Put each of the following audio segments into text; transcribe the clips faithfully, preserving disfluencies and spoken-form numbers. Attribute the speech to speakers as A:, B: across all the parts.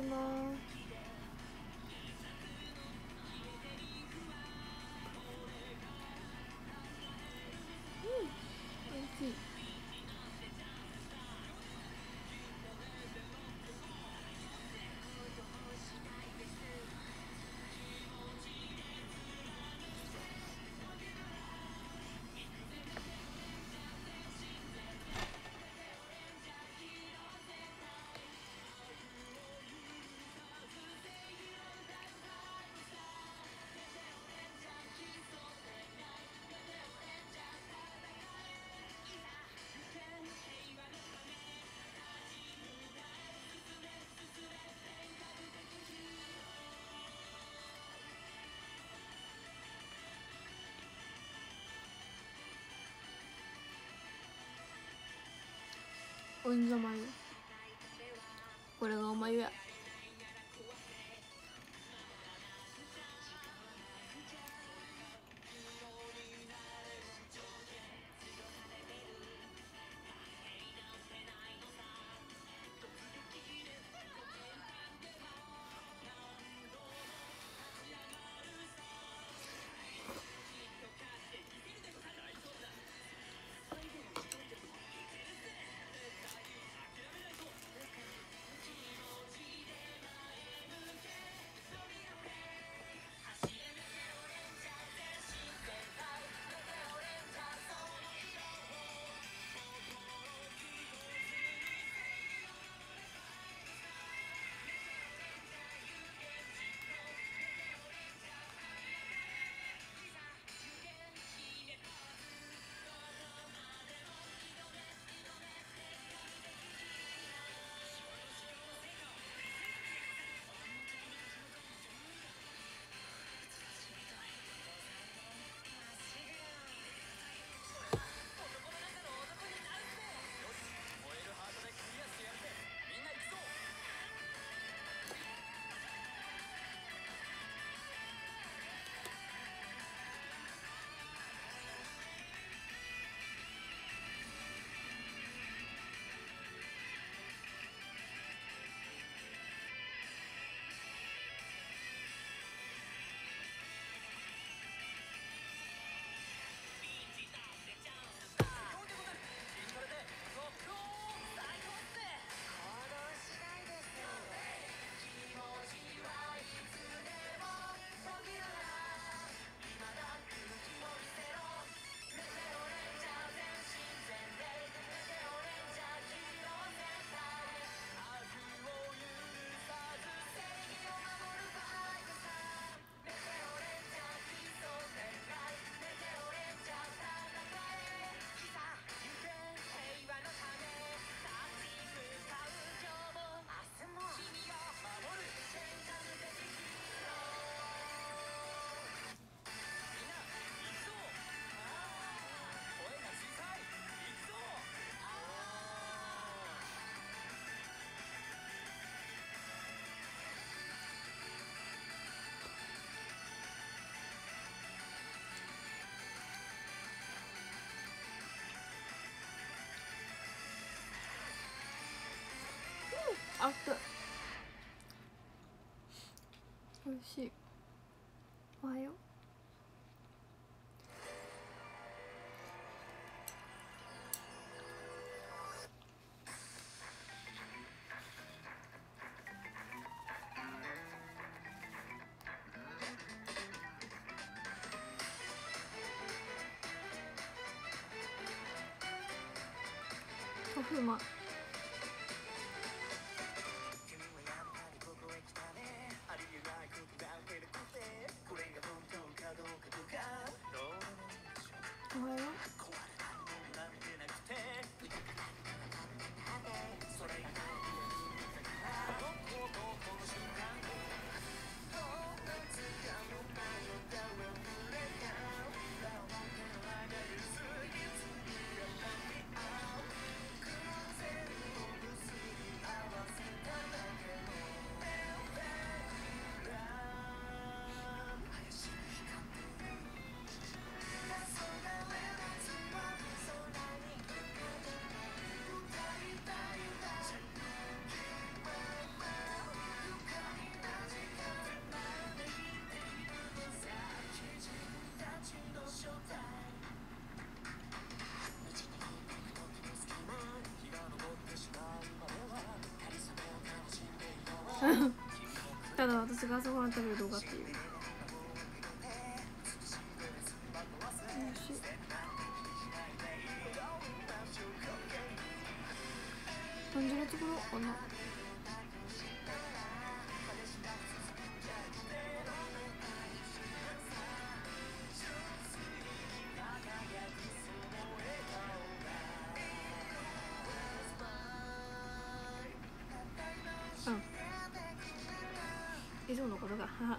A: な。うん、美味しい。おんざまゆ、これがおまゆや。あっつ、おいしい。おはよう。トフマ。おはよう。 ただ私が朝ごはん食べる動画っていう。よし、感じのところかな。うん、いつものことがはは。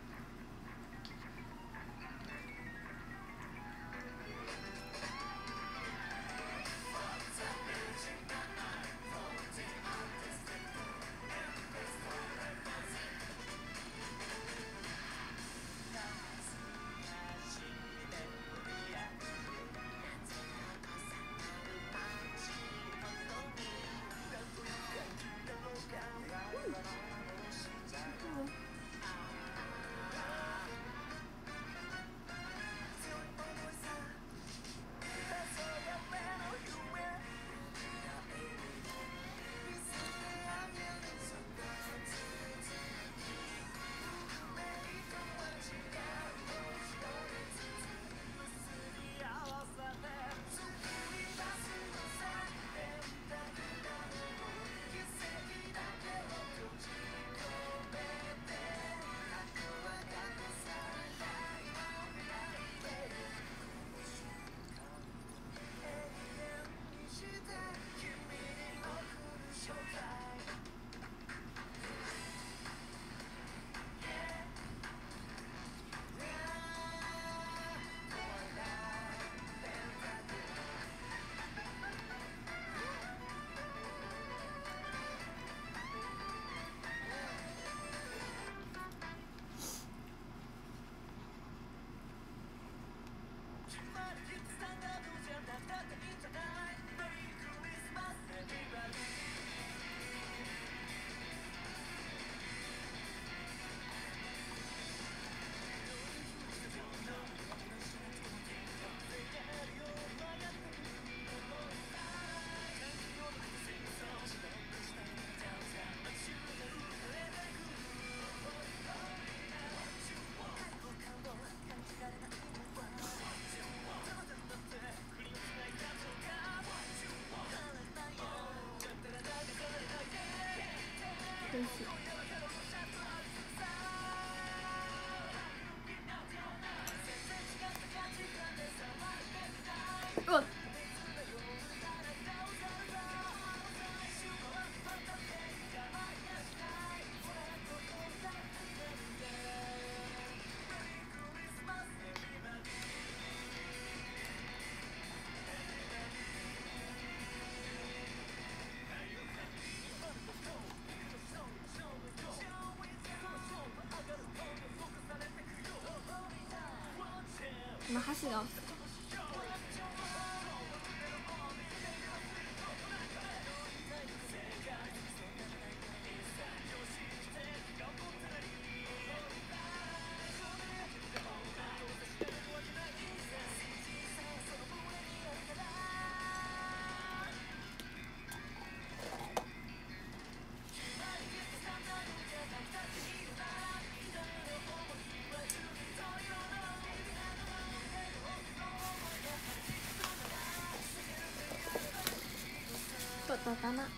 A: よし、うわっ、今箸がとったかな。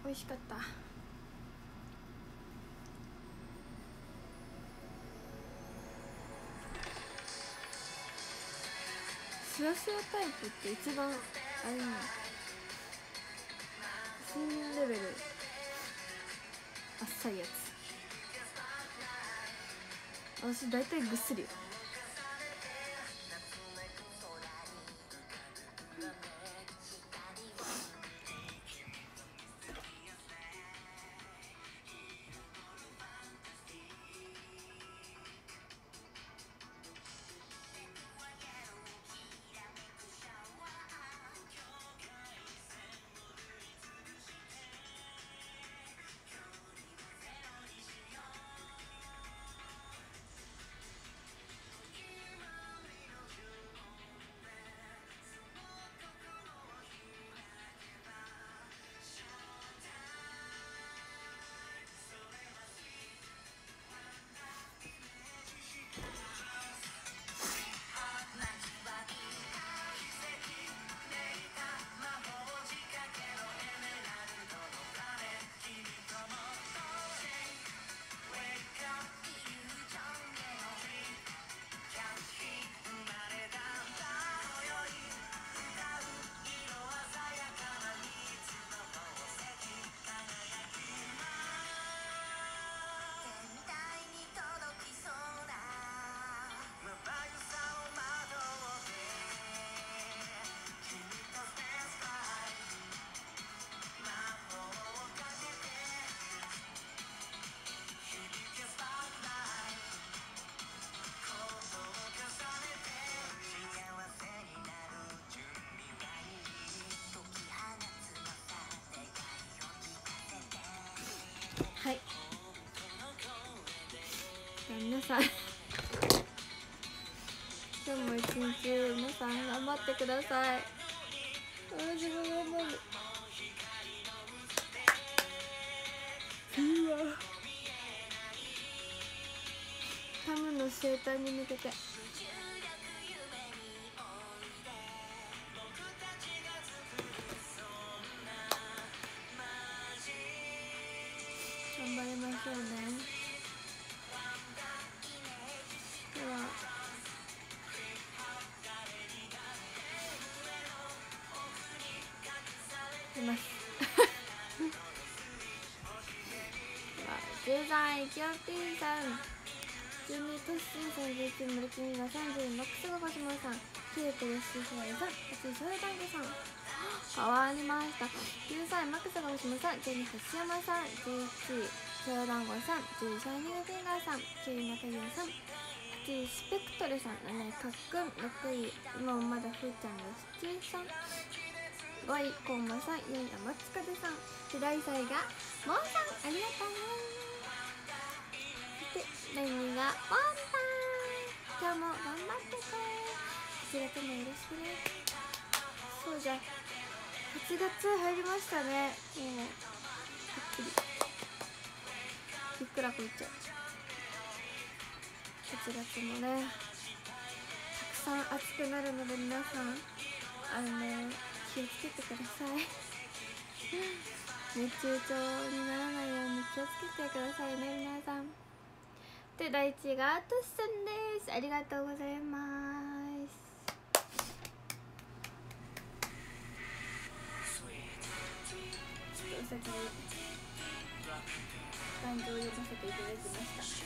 A: 美味しかった。スラスラタイプって一番あれなの、新レベルあっさいやつ。私大体ぐっすりよ。はい、じゃあ皆さん今日も一日皆さん頑張ってください。私も頑張る。うわ、タムの生誕に向けて頑張りましょうね。では出ますじゅうさんいきよぴーさん、じゅうにトッシーさん、じゅういちムルキンがさんじゅうマックスがごしまさん、きゅうとヨッシーさん、はちソルタンゲさん変わりました。じゅうさんマックスがごしまさん、じゅうに橋山さん、じゅういちソヨダンゴさん、じゅうさんニューフィンガーさん、きゅうい中優さん、はちいスペクトルさん、なないかっくん、ろくい今もまだふーちゃんがシチューさん、ごいコンマさん、よんい天津風さん、でだいさいがモンさん、ありがとうね。そしてだいにいがモンさん、今日も頑張ってこう。はちがつもよろしくね。そうじゃはちがつ入りましたね。もうびっくりびっくらこいっちゃう。はちがつもねたくさん暑くなるので、皆さんあのね気をつけてください熱中症にならないように気をつけてくださいね、皆さん。でだいいちいがトシさんです。ありがとうございます。ちょっとお先に感情を読ませていただきました。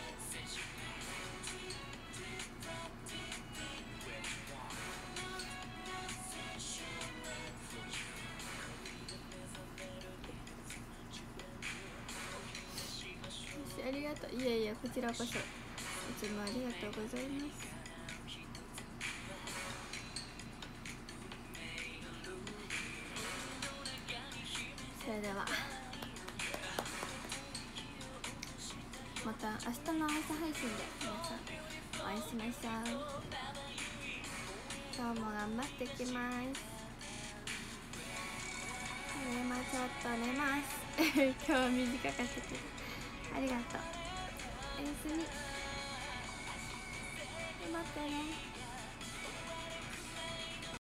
A: ありがとう。いやいや、こちらこそいつもありがとうございます。それではまた明日の朝配信で皆さんお会いしましょう。今日も頑張っていきます。寝まちょっと寝ます今日は短かったけどありがとう。おやすみ。頑張ってね。